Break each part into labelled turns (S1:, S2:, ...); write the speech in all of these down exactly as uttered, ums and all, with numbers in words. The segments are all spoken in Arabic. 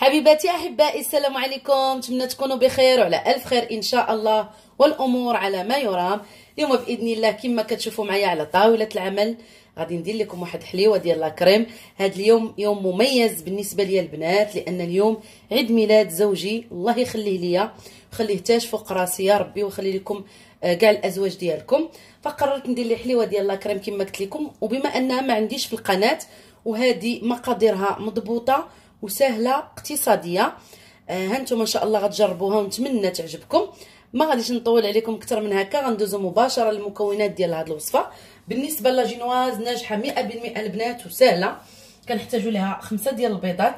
S1: حبيباتي احبائي، السلام عليكم. نتمنى تكونوا بخير وعلى الف خير ان شاء الله، والامور على ما يرام. اليوم باذن الله كما كتشوفوا معايا على طاوله العمل غادي ندير لكم واحد حليوه ديال لاكريم. هذا اليوم يوم مميز بالنسبه لي البنات، لان اليوم عيد ميلاد زوجي، الله يخليه ليا ويخليه تاج فوق راسي يا ربي، ويخلي لكم كاع الازواج ديالكم. فقررت ندير لي حليوه ديال لاكريم كما قلت لكم، وبما انها ما عنديش في القناه وهذه مقاديرها مضبوطه وسهله اقتصاديه، آه هانتم ما شاء الله غتجربوها ونتمنى تعجبكم. ما غاديش نطول عليكم اكثر من هكا، غندوزو مباشره للمكونات ديال هذه الوصفه. بالنسبه لاجينواز ناجحه مئة بالمئة البنات وسهله. كنحتاجوا لها خمسه ديال البيضات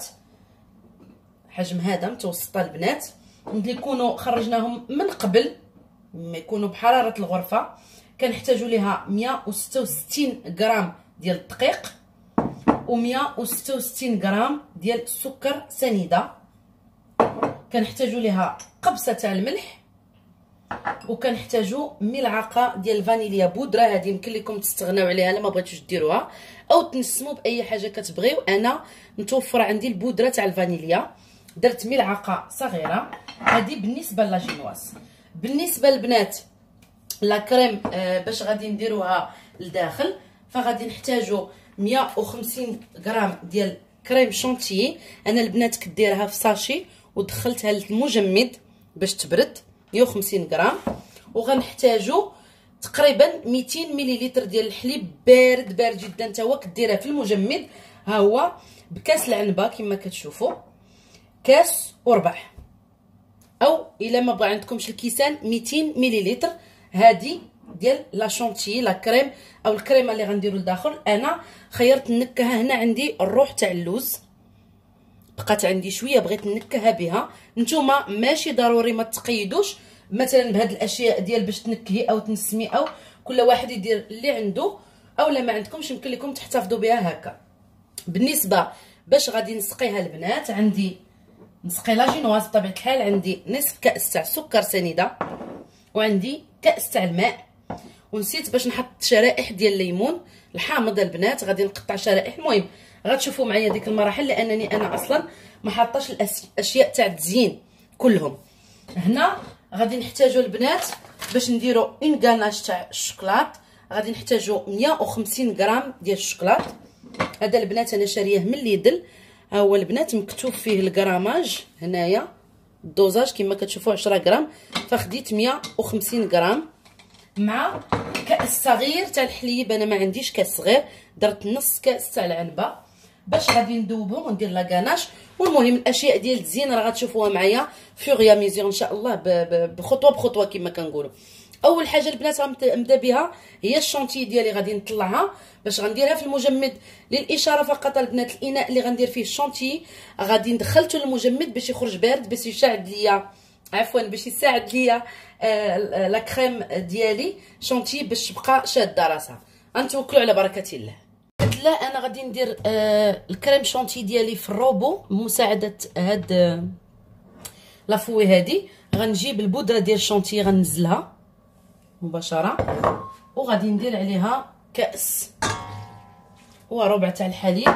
S1: حجم هذا متوسطه البنات، اللي يكونوا خرجناهم من قبل ما يكونوا بحراره الغرفه. كنحتاجوا لها مئة وستة وستين غرام ديال الدقيق ومئة وستة وستين غرام ديال السكر سنيده. كنحتاجوا لها قبصه تاع الملح، وكنحتاجوا ملعقه ديال الفانيليا بودره. هذه يمكن لكم تستغناو عليها لما بغيتوش ديروها او تنسموا باي حاجه كتبغيو. انا متوفره عندي البودره تاع الفانيليا، درت ملعقه صغيره. هذه بالنسبه لاجينواز. بالنسبه للبنات لاكريم آه باش غادي نديروها لداخل، فغادي نحتاجوا مئة وخمسين غرام ديال كريم شونتيي. انا البنات كديرها في ساشي ودخلتها للمجمد باش تبرد، مئة وخمسين غرام. وغنحتاجوا تقريبا مئتين مليلتر ديال الحليب بارد بارد جدا، تا هو كديرها في المجمد. ها هو بكاس العنبه كما كتشوفوا، كاس وربع، او الا ما بغى عندكمش الكيسان مئتين مليلتر. هذه ديال لا شونتيي لا كريم او الكريمه اللي غنديروا لداخل. انا خيرت النكهه هنا، عندي الروح تاع اللوز بقات عندي شويه بغيت نكهها بها. نتوما ماشي ضروري ما تقيدوش مثلا بهاد الاشياء ديال باش تنكهي او تنسمي، او كل واحد يدير اللي عنده، او لا ما عندكمش يمكن لكم تحتفظوا بها هكا. بالنسبه باش غادي نسقيها البنات، عندي نسقي لاجينواز بطبيعه الحال، عندي نصف كاس تاع سكر سنيده، وعندي كاس تاع الماء. ونسيت باش نحط شرائح ديال الليمون الحامض البنات، غادي نقطع شرائح. المهم غتشوفوا معايا ديك المراحل، لانني انا اصلا ما حاطاش الاشياء تاع التزيين كلهم. هنا غادي نحتاجوا البنات باش نديروا اون غاناش تاع الشوكولات، غادي نحتاجوا مئة وخمسين غرام ديال الشوكولات. هذا البنات انا شاريه من ليدل، ها هو البنات مكتوب فيه الغراماج هنايا الدوزاج كما كتشوفوا عشرة غرام، فخديت مئة وخمسين غرام مع كاس صغير تاع الحليب. انا ما عنديش كاس صغير، درت نص كاس تاع العنبه باش غادي ندوبهم وندير لا غاناش. والمهم الاشياء ديال الزين راه غتشوفوها معايا في غيا ميزيون ان شاء الله بخطوه بخطوه كما كنقولوا. اول حاجه البنات غنبدا بها هي الشونتي ديالي، غادي نطلعها باش غنديرها في المجمد. للاشاره فقط البنات، الاناء اللي غندير فيه الشونتي غادي ندخلته للمجمد باش يخرج بارد، باش يساعد ليا عفوا باش يساعد ليا آه لا كريم ديالي شونتي باش تبقى شاده راسها. غنتوكلوا على بركه الله. لا انا غادي ندير آه الكريم شونتي ديالي في الروبو بمساعده هاد آه لافوي. هادي غنجيب البودره ديال الشونتي غنزلها مباشره، وغادي ندير عليها كاس وربع تاع الحليب،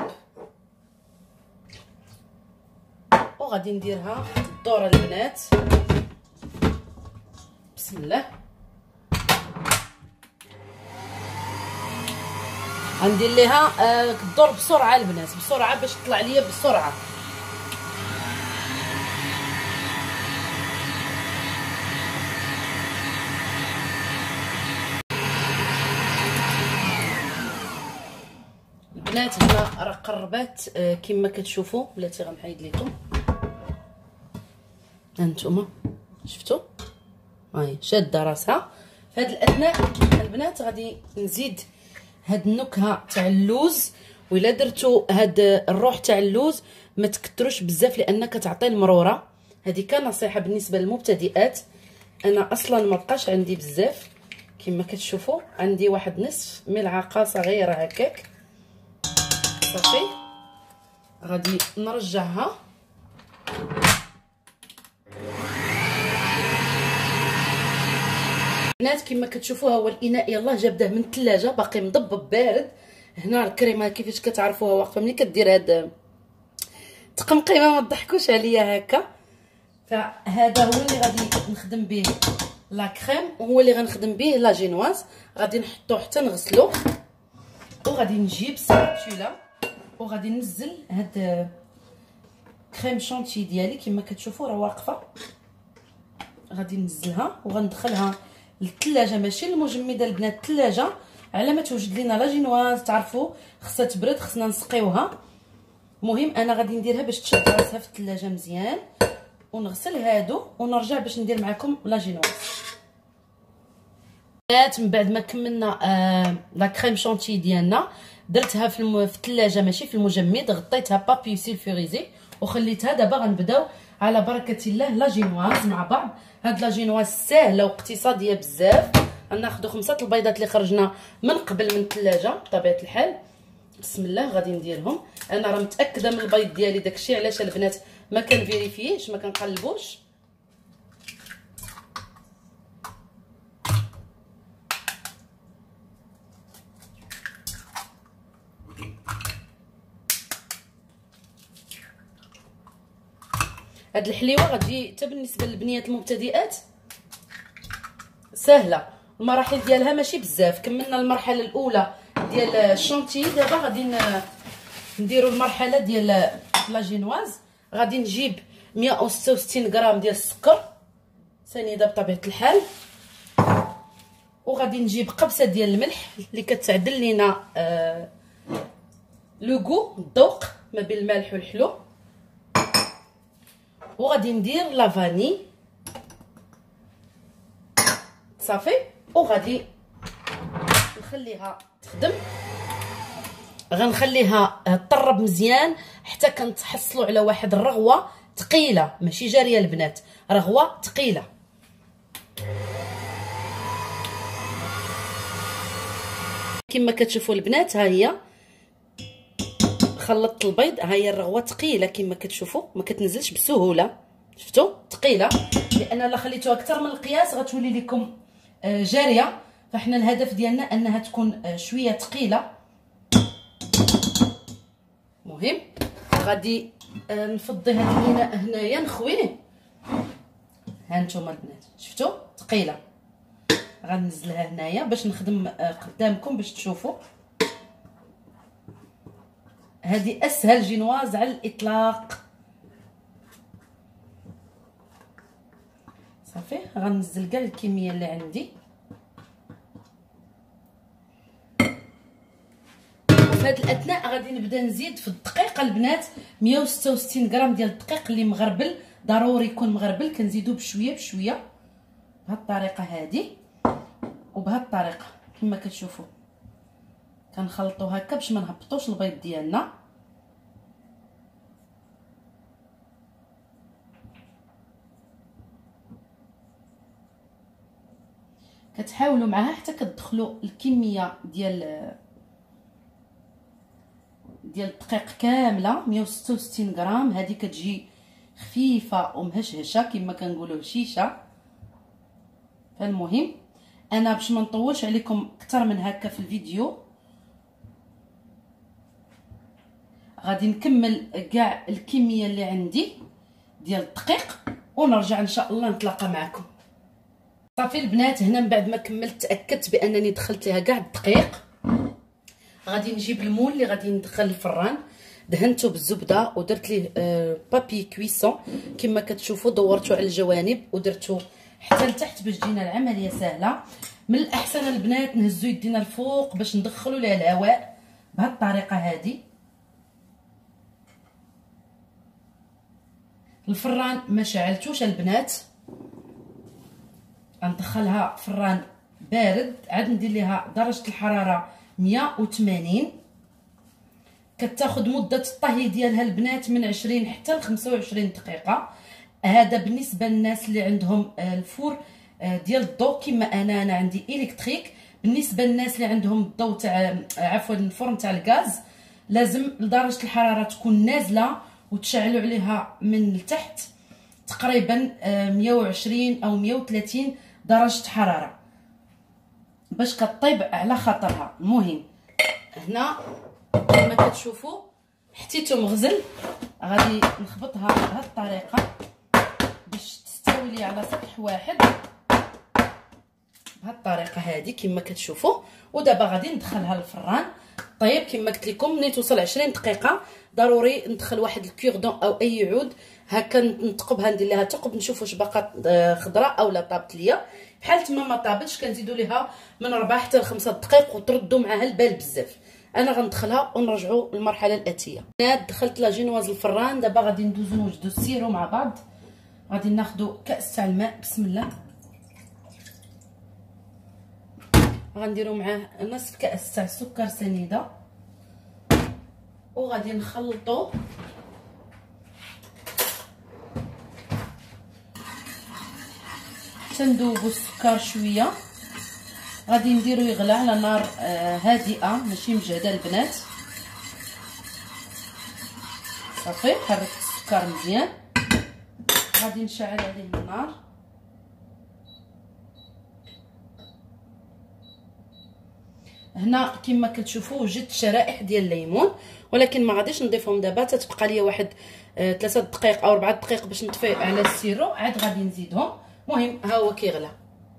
S1: وغادي نديرها الدوره البنات. بسم الله. غندير ليها آه الدور بسرعه البنات، بسرعه باش تطلع ليا بسرعه. البنات هنا راه قربات آه كما كتشوفوا. بلاتي غنحيد لكم، هانتوما شفتوا هاي شاده راسها. في هذا الاثناء البنات غادي نزيد هاد النكهه تاع اللوز. وإلا درتو هاد الروح تاع اللوز ما تكتروش بزاف لان كتعطي المروره. هذه كنصيحه بالنسبه للمبتدئات. انا اصلا ما بقاش عندي بزاف كما كتشوفوا، عندي واحد نصف ملعقه صغيره هكاك صافي. غادي نرجعها بنات كما كتشوفوا. هو الاناء يلاه جابداه من الثلاجه باقي مضبب بارد. هنا الكريمه كيفاش كتعرفوها واقفه ملي كدير هاد تقمقيمه ما تضحكوش عليا هكا. فهذا هو اللي غادي نخدم به لا كريم، وهو اللي غنخدم به لا جينواز. غادي نحطو حتى نغسلو، وغادي نجيب سباتولا وغادي ننزل هاد كريم شونتي ديالي كما كتشوفوا راه واقفه. غادي ننزلها وغندخلها للثلاجه، ماشي المجمده البنات، الثلاجه على ما توجد لينا لا جينواز. تعرفوا خصها تبرد، خصنا نسقيوها. المهم انا غادي نديرها باش تشد راسها في الثلاجه مزيان، ونغسل هادو ونرجع باش ندير معكم لا جينواز. من بعد ما كملنا آه لا كريم شونتي ديالنا، درتها في الم... في الثلاجه ماشي في المجمد، غطيتها بابي سيلفوريزي وخليتها. دابا غنبداو على بركه الله لا جينواز مع بعض. هاد لا جينواز ساهله واقتصاديه بزاف. غناخذوا خمسه البيضات اللي خرجنا من قبل من الثلاجه بطبيعه الحال. بسم الله غادي نديرهم. انا راه متاكده من البيض ديالي، داكشي علاش البنات ما كنفيريفيش، ما كنقلبوش. هاد الحليوه غتجي حتى بالنسبه للبنيات المبتدئات سهله. المراحل ديالها ماشي بزاف. كملنا المرحله الاولى ديال الشونتي، دابا غادي نديروا المرحله ديال لا جينواز. غادي نجيب مية وستة وستين غرام ديال السكر سنيده بطبيعه الحال، وغادي نجيب قبصه ديال الملح اللي كتعدل لينا آه لو غو، الذوق ما بين المالح والحلو. وغادي ندير لا فاني صافي، وغادي نخليها تخدم. غنخليها تطرب مزيان حتى كنتحصلوا على واحد الرغوه ثقيله، ماشي جاريه البنات، رغوه ثقيله. كما كتشوفوا البنات ها هي خلطت البيض، ها هي الرغوه ثقيله كما كتشوفوا، ما كتنزلش بسهوله. شفتوا ثقيله، لان الا خليتوها اكثر من القياس غتولي لكم جاريه. فاحنا الهدف ديالنا انها تكون شويه ثقيله. مهم غادي نفضي هاد الاناء هنايا نخويه. ها نتوما البنات شفتوا ثقيله، غنزلها هنايا باش نخدم قدامكم باش تشوفوا. هذه اسهل جينواز على الاطلاق. صافي غنزل كاع الكميه اللي عندي. في هذه الاثناء غادي نبدا نزيد في الدقيق البنات. مية وستة وستين غرام ديال الدقيق اللي مغربل، ضروري يكون مغربل. كنزيدو بشويه بشويه بهذه الطريقه هذه وبهذه الطريقه كما كتشوفوا. كنخلطو هكا باش ما نهبطوش البيض ديالنا. كتحاولوا معها حتى كتدخلوا الكميه ديال ديال الدقيق كامله. مية وستة وستين غرام هذه كتجي خفيفه ومهشهشه كما كنقولوا هشيشه. فالمهم انا باش ما نطولش عليكم اكثر من هكا في الفيديو، غادي نكمل كاع الكميه اللي عندي ديال الدقيق ونرجع ان شاء الله نتلاقى معكم. صافي البنات، هنا من بعد ما كملت تاكدت بانني دخلت ليها كاع الدقيق. غادي نجيب المول اللي غادي ندخل الفران، دهنته بالزبده ودرت ليه آه بابي كويسون كما كتشوفوا. دورته على الجوانب ودرته حتى لتحت باش تجينا العمليه سهله. من الاحسن البنات نهزو يدينا الفوق باش ندخلوا ليه الهواء بهذه الطريقه هذه. الفران ما شعلتوش البنات، غندخلها فران بارد. عاد ندير ليها درجه الحراره مية وثمانين. كتاخذ مده الطهي ديالها البنات من عشرين حتى ل خمسة وعشرين دقيقه. هذا بالنسبه للناس اللي عندهم الفور ديال الضوء كما انا انا عندي الكتريك. بالنسبه للناس اللي عندهم الضوء تاع عفوا الفرن تاع الغاز، لازم درجه الحراره تكون نازله وتشعلوا عليها من التحت تقريبا مية وعشرين او مية وثلاثين درجه حراره باش كطيب على خاطرها. المهم هنا كما كتشوفوا حتيتو مغزل غادي نخبطها بهذه الطريقه باش تستوي لي على سطح واحد بهذه الطريقه هذه كما كتشوفوا. ودابا غادي ندخلها للفران. طيب كما قلت لكم ملي توصل عشرين دقيقه ضروري ندخل واحد الكوردون او اي عود هكا نتقبها، ندير لها ثقب نشوف واش باقا خضراء او لا طابت ليا. بحال تما ما طابتش كنزيدوا ليها من ربع حتى لخمسة دقائق وتردوا معاها البال بزاف. انا غندخلها ونرجعوا للمرحله الاتيه. انا دخلت لا جينواز الفران. دابا غادي ندوزو نوجدوا السيرو مع بعض. غادي ناخذوا كاس تاع الماء بسم الله، غنديروا معاه نصف كاس تاع السكر سنيده وغادي نخلطوا حتى نذوبوا السكر شويه. غادي نديرو يغلى على نار آه هادئه ماشي مجهده البنات. صافي حركت السكر مزيان. غادي نشعل عليه النار. هنا كما كتشوفوا وجدت شرائح ديال الليمون، ولكن ما غاديش نضيفهم دابا، تتبقى ليا واحد آه ثلاثة دقائق او أربعة دقائق باش نطفي على السيرو، عاد غادي نزيدهم. المهم ها هو كيغلى.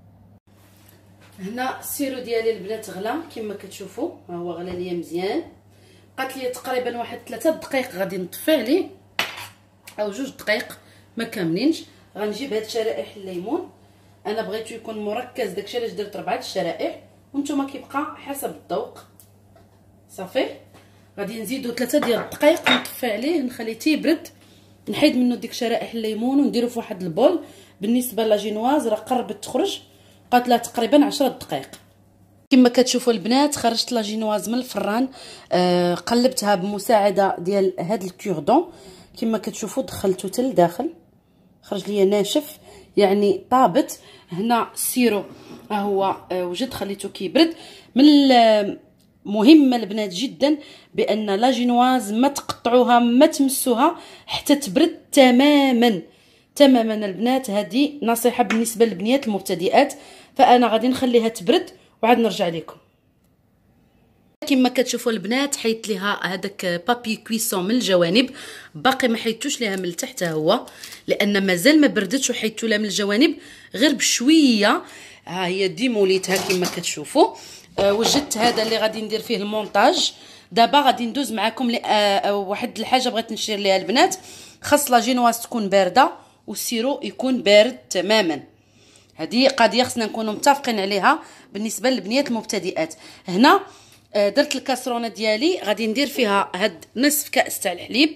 S1: هنا السيرو ديالي البنات غلى كما كتشوفوا، ها هو غلى ليا مزيان. بقات ليا تقريبا واحد ثلاثة دقائق غادي نطفي عليه او جوج دقائق ما كاملينش. غنجيب هاد شرائح الليمون، انا بغيتو يكون مركز داكشي علاش درت ربعه الشرائح وانتم كيبقى حسب الذوق. صافي غادي نزيدو ثلاثة ديال الدقائق نطفي عليه نخليه تيبرد، نحيد منه ديك شرائح الليمون ونديرو في واحد البول. بالنسبه لا جينواز راه قربت تخرج، بقات لها تقريبا عشرة دقائق. كما كتشوفوا البنات خرجت لا جينواز من الفران. آه قلبتها بمساعده ديال هاد الكوردون. كما كتشوفوا دخلته حتى لداخل، خرج ليا ناشف يعني طابت. هنا السيرو ها هو آه وجد خليته كيبرد. من مهمه البنات جدا بان لا جينواز ما تقطعوها ما تمسوها حتى تبرد تماما تماما البنات. هذه نصيحه بالنسبه للبنيات المبتدئات، فانا غادي نخليها تبرد وعاد نرجع لكم. كما كتشوفوا البنات حيت ليها هذاك بابي كويسون من الجوانب، باقي ما حيدتوش ليها من التحت هو لان مازال ما بردتش، وحيدتو لها من الجوانب غير بشويه. ها هي ديموليتها كما كتشوفوا. أه وجدت هذا اللي غادي ندير فيه المونتاج. دابا غادي ندوز معكم ل أه واحد الحاجه بغيت نشير ليها البنات. خاص لا جينواز تكون بارده والسيرو يكون بارد تماما. هذه قضيه خصنا نكونوا متفقين عليها بالنسبه للبنيات المبتدئات. هنا درت الكاسرونه ديالي غادي ندير فيها هاد نصف كاس تاع الحليب،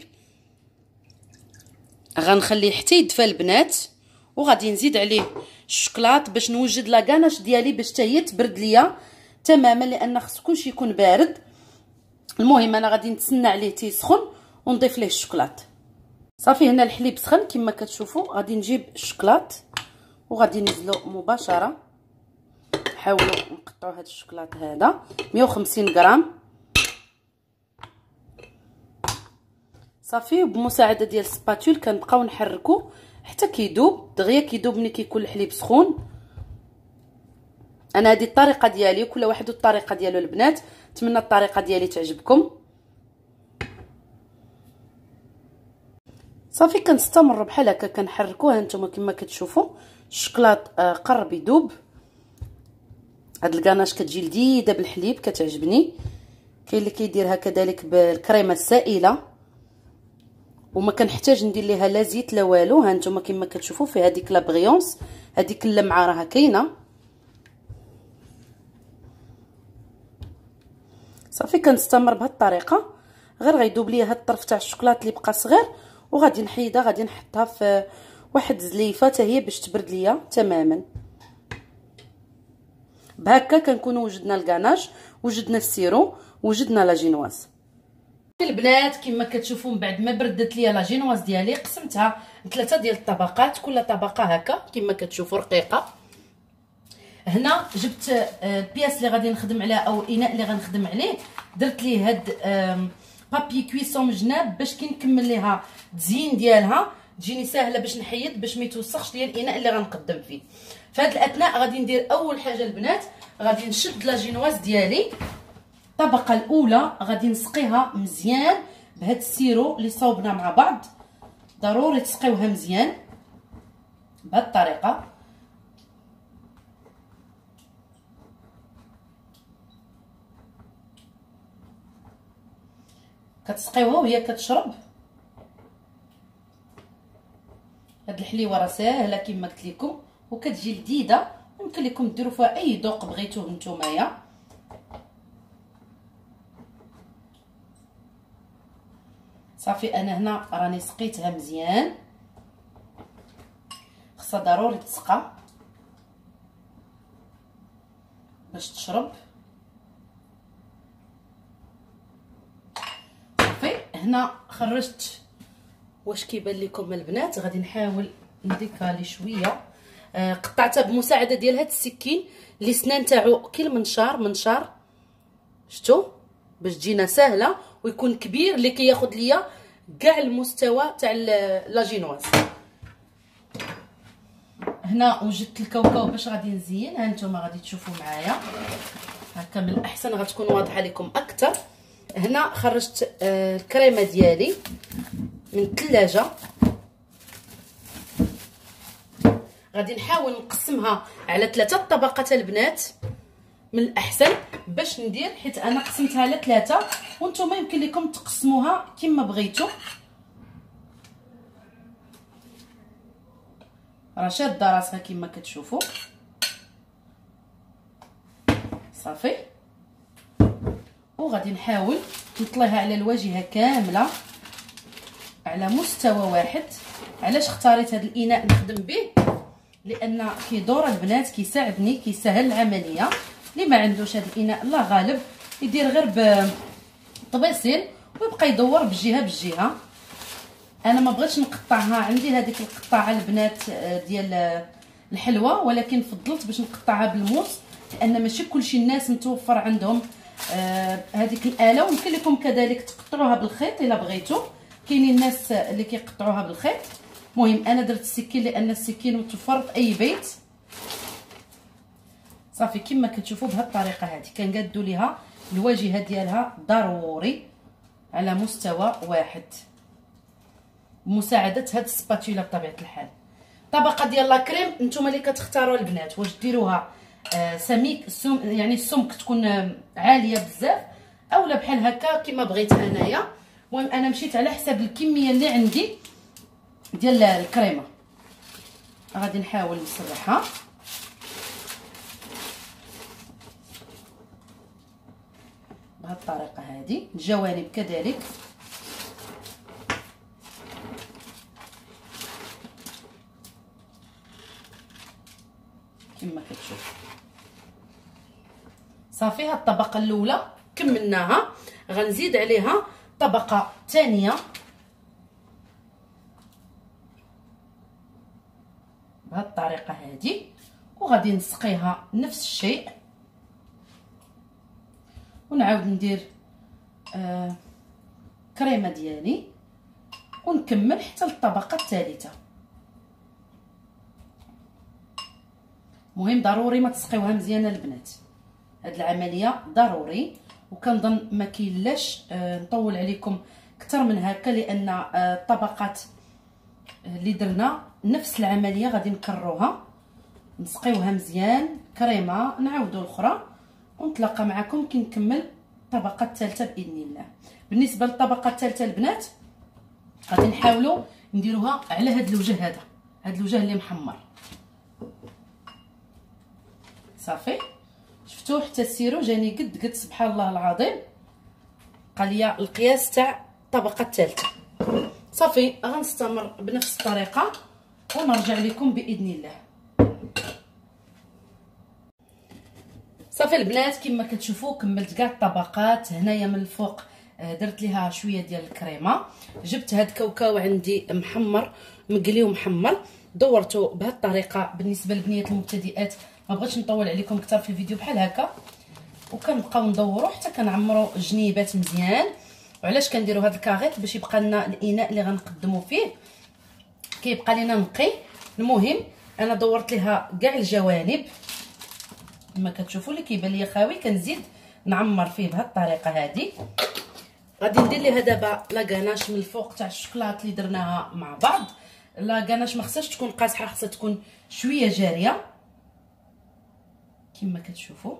S1: غنخليه حتى يدفى البنات، وغادي نزيد عليه الشوكولات باش نوجد لا غاناش ديالي باش حتى هي تبرد ليا تماما لان خص كلشي يكون بارد. المهم انا غادي نتسنى عليه تيسخن ونضيف ليه الشوكولات. صافي هنا الحليب سخن كما كتشوفوا. غادي نجيب الشوكولات وغادي ننزلو مباشره. حاولوا نقطعوا هذا الشوكولات هذا مية وخمسين غرام. صافي وبمساعده ديال السباتول كنبقاو نحركو حتى كيدوب دغيا كيدوب ملي كيكون الحليب سخون. انا هذه الطريقه ديالي وكل واحد الطريقه ديالو البنات، نتمنى الطريقه ديالي تعجبكم. صافي كنستمر بحال هكا كنحركوها نتوما كما كتشوفوا. الشوكولات قرب يذوب. هاد الكاناش كتجي لذيذه بالحليب كتعجبني. كاين اللي كيديرها كذلك بالكريمه السائله وما كنحتاج ندير ليها لا زيت لا والو. ها نتوما كما كتشوفوا في هذيك لا بريونس، هذيك اللمعه راها كاينه. صافي كنستمر بهذه الطريقه، غير غيدوب ليا هاد الطرف تاع الشوكولات اللي بقى صغير وغادي نحيدها غادي نحطها في واحد الزليفه حتى هي باش تبرد ليا تماما. بهكا كنكونوا وجدنا الكاناج وجدنا السيرو وجدنا لا جينواز. البنات كما كتشوفوا من بعد ما بردت ليا لا جينواز ديالي قسمتها ثلاثه ديال الطبقات، كل طبقه هكا كما كتشوفوا رقيقه. هنا جبت البياس اللي غادي نخدم عليها او الاناء اللي غنخدم عليه، درت ليه هاد بابي كويسون من جناب باش كي نكمل ليها التزيين ديالها تجيني ساهله باش نحيد باش ما يتوسخش ليا الاناء اللي غنقدم فيه. في هاد الاثناء غادي ندير اول حاجه البنات، غادي نشد لا جينواز ديالي الطبقه الاولى غادي نسقيها مزيان بهذا السيرو اللي صوبنا مع بعض. ضروري تسقيوها مزيان بهذه الطريقه. كتسقيوها وهي كتشرب. هاد الحليوه راه ساهله كما قلت لكم وكتجي لذيذه. يمكن لكم ديروا فيها اي ذوق بغيتوه نتومايا. صافي انا هنا راني سقيتها مزيان. خصها ضروري تسقى باش تشرب. صافي هنا خرجت. واش كيبان لكم البنات؟ غادي نحاول نديكالي شويه. آه قطعتها بمساعده ديال هاد السكين اللي سنان تاعو كي المنشار. منشار شفتوا باش تجينا سهله ويكون كبير اللي كياخذ ليا كاع المستوى تاع لاجينواز. هنا وجدت الكاوكاو باش غادي نزين. ها نتوما غادي تشوفوا معايا هكا من الاحسن غتكون واضحه لكم اكثر. هنا خرجت آه الكريمه ديالي من الثلاجه. غادي نحاول نقسمها على ثلاثه طبقات البنات من الاحسن باش ندير، حيت انا قسمتها على ثلاثه وانتم يمكن لكم تقسموها كما بغيتوا. راه شاده راسها كما كتشوفوا. صافي وغادي نحاول نطليها على الواجهه كامله على مستوى واحد. علاش اختاريت هذا الاناء نخدم به؟ لان كيدور البنات كيساعدني كيسهل العمليه. اللي ما عندوش هذا الاناء الله غالب يدير غير بطبيسيل ويبقى يدور بالجهه بالجهه. انا ما بغيتش نقطعها، عندي هذيك القطاعه البنات ديال الحلوى، ولكن فضلت باش نقطعها بالموس لان ماشي كلشي الناس متوفر عندهم آه هذيك الاله. ويمكن لكم كذلك تقطعوها بالخيط الا بغيتوا. كاينين الناس اللي كيقطعوها بالخيط. المهم انا درت السكين لان السكين متوفر في اي بيت. صافي كما كتشوفوا بهذه الطريقه هذه كنقادوا ليها الواجهه ديالها ضروري على مستوى واحد بمساعده هاد السباتولا بطبيعه الحال. طبقه ديال لا كريم نتوما اللي كتختاروا البنات واش ديروها آه سميك سم يعني السمك تكون آه عاليه بزاف اولا بحال هكا كما بغيت انايا. المهم انا مشيت على حساب الكميه اللي عندي ديال الكريمه. غادي نحاول نسرحها بهذه الطريقه هذه. الجوانب كذلك كما كتشوف. صافي هاد الطبقه الاولى كملناها. غنزيد عليها طبقه ثانيه بهذه الطريقه هذه وغادي نسقيها نفس الشيء ونعاود ندير آه كريمه ديالي ونكمل حتى للطبقه الثالثه. مهم ضروري ما تسقيوها مزيان البنات. هاد العمليه ضروري وكنظن ما كاينلاش آه نطول عليكم اكثر من هكا لان آه الطبقات اللي درنا نفس العمليه غادي نكرروها نسقيوها مزيان كريمه نعاودوا الاخرى ونتلاقى معكم كي نكمل الطبقه الثالثه باذن الله. بالنسبه للطبقه الثالثه البنات غادي نحاولوا نديروها على هذا الوجه هذا هذا الوجه اللي محمر. صافي شفتوا حتى السيرو جاني قد قد سبحان الله العظيم بقى ليا القياس تاع الطبقه الثالثه. صافي غنستمر بنفس الطريقه ونرجع لكم باذن الله. صافي البنات كما كتشوفوا كملت كاع الطبقات. هنايا من الفوق درت ليها شويه ديال الكريمه. جبت هاد كاوكاو عندي محمر مقلي ومحمر دورته بهذه الطريقه. بالنسبه للبنيات المبتدئات ما بغيتش نطول عليكم اكثر في الفيديو بحال هكا وكنبقاو ندوروا حتى كنعمروا الجنيبات مزيان. وعلاش كنديروا هذا الكاغيط؟ باش يبقى لنا الاناء اللي غنقدموا فيه كيبقى لنا نقي. المهم انا دورت ليها كاع الجوانب كما كتشوفوا اللي كيبان ليا خاوي كنزيد نعمر فيه بهذه الطريقه هذه غادي ندير ليها دابا لا غاناش من الفوق تاع الشوكولات اللي درناها مع بعض. لا غاناش ما خصهاش تكون قاصحه، خصها تكون شويه جاريه كما كتشوفوا.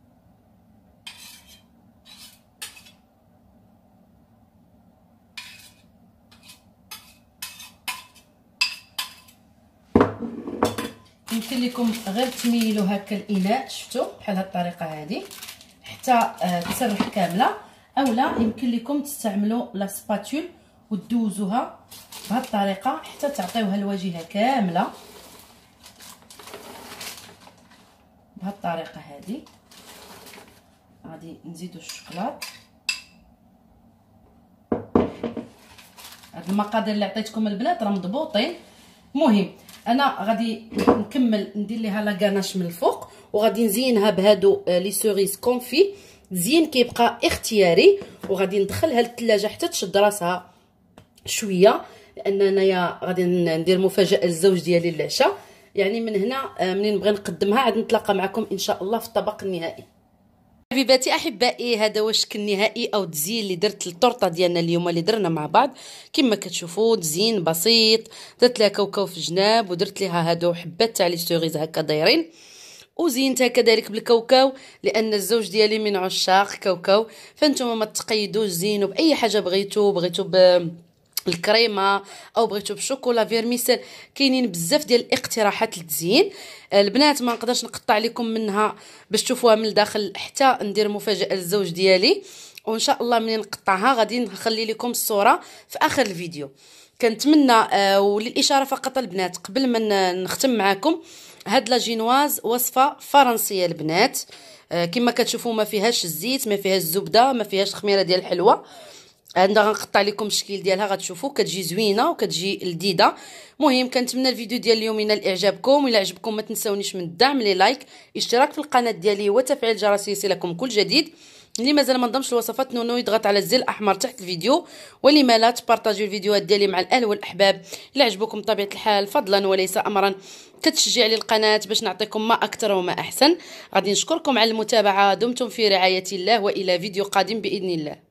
S1: يمكن لكم غير تميلوا هكا الاناء، شفتوا بحال هاد الطريقه هذه حتى آه تسرح كامله، اولا يمكن لكم تستعملوا لا سباتول وتدوزوها بهاد الطريقه حتى تعطيوها الواجهه كامله بهاد الطريقه هذه. غادي نزيدو الشوكولات. هاد المقادير اللي عطيتكم البنات راه مضبوطين. المهم انا غادي نكمل ندير ليها لا غاناش من الفوق، وغادي نزينها بهادو لي سوريز كونفي. الزين كيبقى اختياري، وغادي ندخلها للثلاجه حتى تشد راسها شويه، لان انايا غادي ندير مفاجاه للزوج ديالي العشاء. يعني من هنا منين نبغي نقدمها عاد نتلاقى معكم ان شاء الله في الطبق النهائي. حبيباتي احبائي، هذا هو الشكل النهائي او التزيين اللي درت للطورطه ديالنا اليوم اللي درنا مع بعض. كما كتشوفوا تزيين بسيط، درت لها كاوكاو في الجناب، ودرت لها هادو حبات تاع لي سوريز هكا دايرين، وزينتها كذلك بالكاوكاو لان الزوج ديالي من عشاق كاوكاو. فانتم ما تقيدوش، زينوا باي حاجه بغيتو، بغيتو ب الكريمه او بغيتو بالشوكولا فيرميسيل، كاينين بزاف ديال الاقتراحات للتزيين. البنات ما نقدرش نقطع لكم منها باش تشوفوها من الداخل حتى ندير مفاجاه للزوج ديالي، وان شاء الله منين نقطعها غادي نخلي لكم الصوره في اخر الفيديو. كنتمنى آه وللاشاره فقط البنات قبل ما نختم معكم، هاد لا جينواز وصفه فرنسيه البنات. آه كما كتشوفوا ما فيهاش الزيت، ما فيهاش الزبده، ما فيهاش خميره ديال الحلوه. عندها غنقطع لكم الشكل ديالها، غتشوفوا كتجي زوينه وكتجي لذيذه. المهم كنتمنى الفيديو ديال اليوم ينال اعجابكم، الا عجبكم ما تنساونيش من الدعم لي لايك، اشتراك في القناه ديالي وتفعيل الجرس ليصلكم كل جديد. اللي مازال ما انضمش لوصفات نونو يضغط على الزر الاحمر تحت الفيديو، ولما لا تبارطاجيو الفيديوهات ديالي مع الاهل والاحباب. الا عجبكم بطبيعه الحال فضلا وليس امرا كتشجيع لي القناه باش نعطيكم ما اكثر وما احسن. غادي نشكركم على المتابعه، دمتم في رعايه الله، والى فيديو قادم باذن الله.